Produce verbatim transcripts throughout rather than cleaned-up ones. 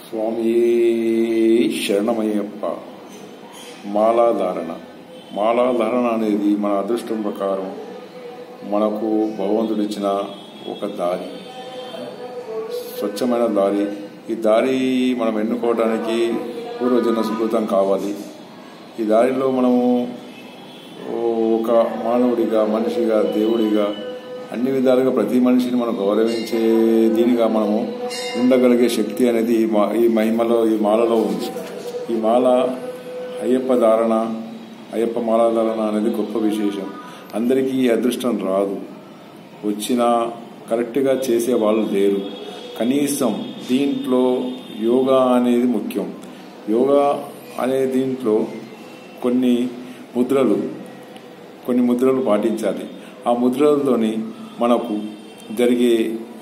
స్వామి శరణమయ్యప్ప. మాలాధారణ మాలాధారణ అనేది మన అదృష్టం ప్రకారం మనకు భగవంతుడు ఇచ్చిన ఒక దారి, స్వచ్ఛమైన దారి. ఈ దారి మనం ఎన్నుకోవడానికి పూర్వజన్మ సుకృతం కావాలి. ఈ దారిలో మనము ఒక మానవుడిగా, మనిషిగా, దేవుడిగా అన్ని విధాలుగా ప్రతి మనిషిని మనం గౌరవించే దీనిగా మనము ఉండగలిగే శక్తి అనేది ఈ మహిమలో, ఈ మాలలో ఉంది. ఈ మాల అయ్యప్ప ధారణ, అయ్యప్ప మాల ధారణ అనేది గొప్ప విశేషం. అందరికీ ఈ అదృష్టం రాదు, వచ్చినా కరెక్ట్గా చేసే వాళ్ళు లేరు. కనీసం దీంట్లో యోగా అనేది ముఖ్యం. యోగా అనే దీంట్లో కొన్ని ముద్రలు కొన్ని ముద్రలు పాటించాలి. ఆ ముద్రలతోని మనకు జరిగే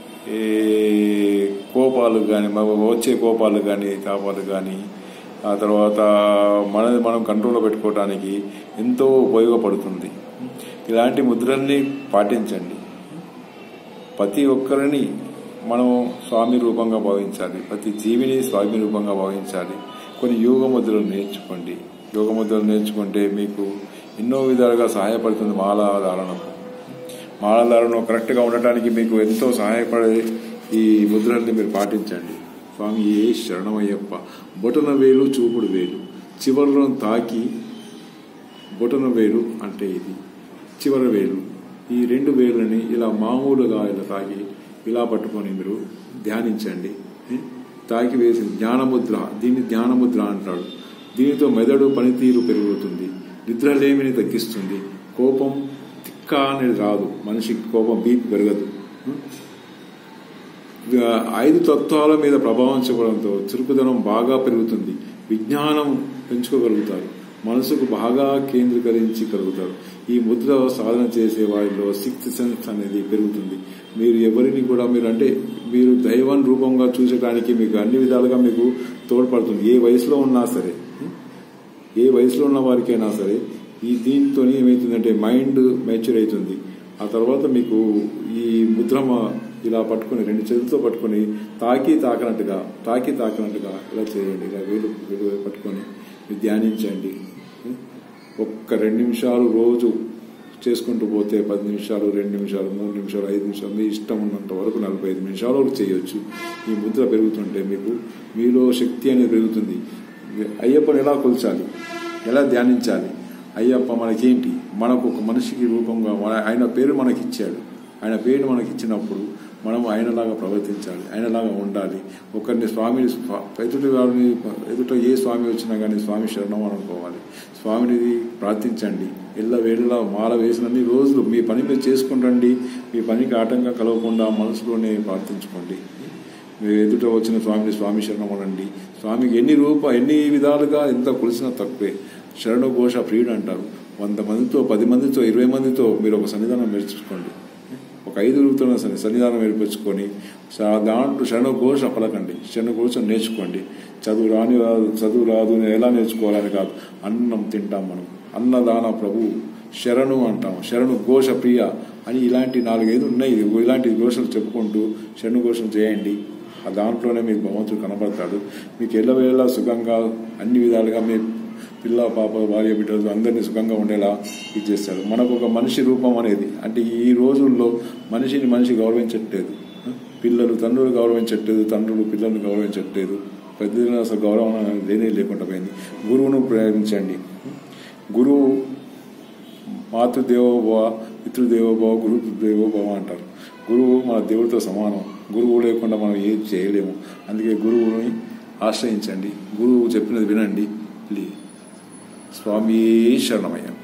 కోపాలు కానీ, వచ్చే కోపాలు కానీ, తాపాలు కానీ, ఆ తర్వాత మనది మనం కంట్రోల్లో పెట్టుకోవడానికి ఎంతో ఉపయోగపడుతుంది. ఇలాంటి ముద్రల్ని పాటించండి. ప్రతి ఒక్కరిని మనం స్వామి రూపంగా భావించాలి, ప్రతి జీవిని స్వామి రూపంగా భావించాలి. కొన్ని యోగ ముద్రలు నేర్చుకోండి. యోగ ముద్రలు నేర్చుకుంటే మీకు ఎన్నో విధాలుగా సహాయపడుతుంది. మాలాధారణకు మాలాధారణ కరెక్ట్గా ఉండటానికి మీకు ఎంతో సహాయపడే ఈ ముద్రల్ని మీరు పాటించండి. స్వామి ఏ శరణమయ్యప్ప. బొటన వేలు, చూపుడు వేలు చివరిలో తాకి, బొటన వేలు అంటే ఇది చివరి వేలు, ఈ రెండు వేలని ఇలా మామూలుగా ఇలా తాకి ఇలా పట్టుకొని మీరు ధ్యానించండి. తాకి వేసి జ్ఞానముద్ర, దీన్ని జ్ఞానముద్ర అంటాడు. దీనితో మెదడు పనితీరు పెరుగుతుంది, నిద్రలేమిని తగ్గిస్తుంది, కోపం తిక్క అనేది రాదు, మనిషికి కోపం బీపీ పెరగదు. ఐదు తత్వాల మీద ప్రభావం చూపడంతో చురుకుదనం బాగా పెరుగుతుంది, విజ్ఞానం పెంచుకోగలుగుతారు, మనసుకు బాగా కేంద్రీకరించగలుగుతారు. ఈ ముద్ర సాధన చేసే వారిలో సిక్స్త్ సెన్స్ అనేది పెరుగుతుంది. మీరు ఎవరిని కూడా మీరు అంటే మీరు దైవం రూపంగా చూసడానికి మీకు అన్ని విధాలుగా మీకు తోడ్పడుతుంది. ఏ వయసులో ఉన్నా సరే, ఏ వయసులో ఉన్న వారికైనా సరే ఈ దీంతో ఏమవుతుందంటే మైండ్ మెచ్యూర్ అవుతుంది. ఆ తర్వాత మీకు ఈ ముద్ర ఇలా పట్టుకుని రెండు చేతులతో పట్టుకుని తాకి తాకినట్టుగా తాకి తాకినట్టుగా ఇలా చేయండి. ఇలా వేలు వేలు పట్టుకొని మీరు ధ్యానించండి. ఒక్క రెండు నిమిషాలు రోజు చేసుకుంటూ పోతే పది నిమిషాలు, రెండు నిమిషాలు, మూడు నిమిషాలు, ఐదు నిమిషాలు, మీ ఇష్టం ఉన్నంత వరకు నలభై ఐదు నిమిషాల వరకు చేయొచ్చు. ఈ ముద్ర పెరుగుతుంటే మీకు మీలో శక్తి అనేది పెరుగుతుంది. అయ్యప్పని ఎలా కొల్చాలి, ఎలా ధ్యానించాలి? అయ్యప్ప మనకేంటి, మనకు ఒక మనిషికి రూపంగా మన ఆయన పేరు మనకిచ్చాడు. ఆయన పేరు మనకి ఇచ్చినప్పుడు మనం ఆయనలాగా ప్రవర్తించాలి, ఆయనలాగా ఉండాలి. ఒకరిని స్వామిని ఎదుటి వారిని ఎదుట ఏ స్వామి వచ్చినా కానీ స్వామి శరణం అనుకోవాలి. స్వామిని ప్రార్థించండి. ఎల్ల వేళలా మాల వేసినన్ని రోజులు మీ పని మీరు చేసుకుంటండి. మీ పనికి ఆటంకం కలగకుండా మనసులోనే ప్రార్థించుకోండి. మీరు ఎదుట వచ్చిన స్వామిని స్వామి శరణం అనండి. స్వామికి ఎన్ని రూప ఎన్ని విధాలుగా ఎంత కొలిసినా తక్కువే. శరణు ఘోష ప్రియుడు అంటారు. వంద మందితో, పది మందితో, ఇరవై మందితో మీరు ఒక సన్నిధానం నేర్చుకోండి. ఒక ఐదు రూపాయల సన్నిధానం ఏర్పరచుకొని దాంట్లో శరణు ఘోష పలకండి, శరణు ఘోష నేర్చుకోండి. చదువు రాని రాదు, చదువు రాదు ఎలా నేర్చుకోవాలని కాదు. అన్నం తింటాం మనం, అన్నదాన ప్రభు శరణు అంటాం, శరణు ఘోష ప్రియ అని ఇలాంటి నాలుగైదు ఉన్నాయి. ఇలాంటి ఘోషలు చెప్పుకుంటూ శరణు ఘోషం చేయండి. ఆ దాంట్లోనే మీకు భగవంతుడు కనబడతాడు. మీకు ఎల్లవేళ సుఖంగా అన్ని విధాలుగా మీ పిల్ల పాప భార్య బిడ్డలు అందరినీ సుఖంగా ఉండేలా ఇచ్చేస్తాడు. మనకు ఒక మనిషి రూపం అనేది అంటే ఈ రోజుల్లో మనిషిని మనిషి గౌరవించట్లేదు. పిల్లలు తండ్రులు గౌరవించట్లేదు, తండ్రులు పిల్లల్ని గౌరవించట్లేదు. పెద్దలు అసలు గౌరవం లేనే లేకుండా పోయింది. గురువును ప్రేమించండి. గురువు మాతృదేవోభవ, పితృదేవోభవ, గురు దేవోభవ అంటారు. గురువు మన దేవుడితో సమానం. గురువు లేకుండా మనం ఏం చేయలేము. అందుకే గురువుని ఆశ్రయించండి, గురువు చెప్పినది వినండి. ప్లీజ్. స్వామి శరణమయ్య.